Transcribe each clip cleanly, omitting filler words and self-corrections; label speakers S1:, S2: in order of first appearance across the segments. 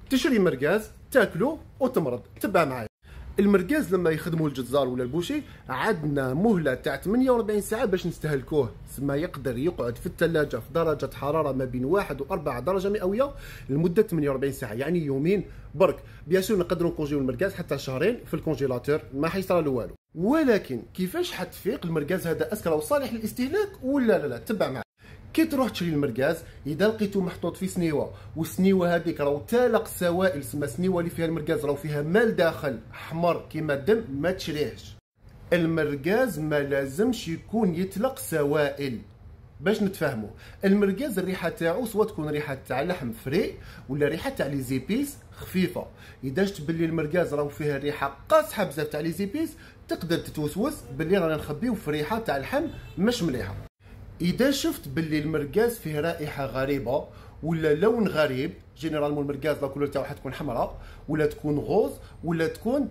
S1: تشري مركاز تاكلو وتمرض. تبع معايا. المركاز لما يخدموه الجزار ولا البوشي عندنا مهله تاع 48 ساعه باش نستهلكوه، تسمى يقدر يقعد في الثلاجه في درجه حراره ما بين 1 و4 درجه مئويه لمده 48 ساعه، يعني يومين برك. بيان سور نقدروا نكونجيو المركاز حتى شهرين في الكونجيلاتور ما حيصرى له والو، ولكن كيفاش حتفيق المركاز هذا اسكى راهو صالح للاستهلاك ولا لا؟ تبع معايا. كي تروح تشري المركاز اذا لقيتو محطوط في سنيوه والسنيوه هذيك راهو تالق سوائل، سما سنيوه اللي فيها المركاز راهو فيها مال داخل احمر كيما الدم، ما تشريهش. المركاز ما لازمش يكون يتلق سوائل. باش نتفاهموا، المركاز الريحه تاعو سواء تكون ريحه تاع لحم فري ولا ريحه تاع لي زيبيس خفيفه. اذا شفت باللي المركاز راهو فيها ريحه قاصحه بزاف تاع لي زيبيس تقدر تتوسوس باللي رانا نخبيو في ريحه تاع اللحم مش مليحه. اذا شفت باللي المركاز فيه رائحه غريبه ولا لون غريب، جينيرالمون المركاز لا كولور تاعو حتكون حمراء ولا تكون غوز ولا تكون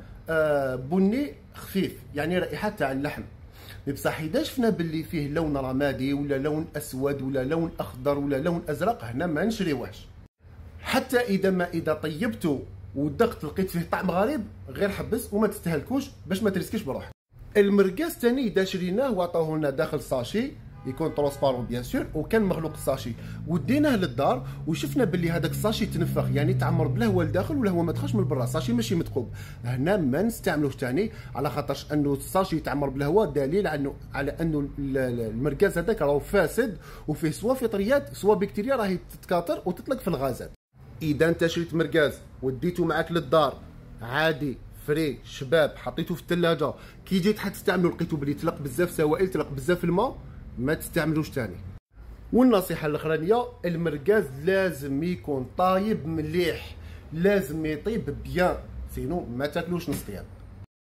S1: بني خفيف، يعني رائحه تاع اللحم. بصح اذا شفنا باللي فيه لون رمادي ولا لون اسود ولا لون اخضر ولا لون ازرق، هنا ما نشريوهش. حتى اذا طيبته ودقت لقيت فيه طعم غريب، غير حبس وما تستهلكوش باش ما تريسكيش بروحك. المركاز ثاني اذا شريناه وعطاوه لنا داخل ساشي يكون ترونسبارون بيان سور وكان مغلوق الساشي وديناه للدار وشفنا باللي هذاك الساشي تنفخ، يعني تعمر بالهواء لداخل ولا هو ما دخلش من برا، الساشي ماشي مثقوب، هنا ما نستعملوش ثاني، على خاطرش انه الساشي تعمر بالهواء دليل على انه المركاز هذاك راهو فاسد وفيه سوا فطريات سوا بكتيريا راهي تتكاثر وتطلق في الغازات. اذا انت شريت مركاز وديته معاك للدار عادي فري شباب حطيته في الثلاجه، كي جيت حتستعملو لقيتو بلي تلق بزاف سوائل تلق بزاف الماء، ما تستعملوش ثاني. والنصيحه الاخرانيه، المركاز لازم يكون طايب مليح، لازم يطيب بيان، سينو ما تاكلوش نص طياب.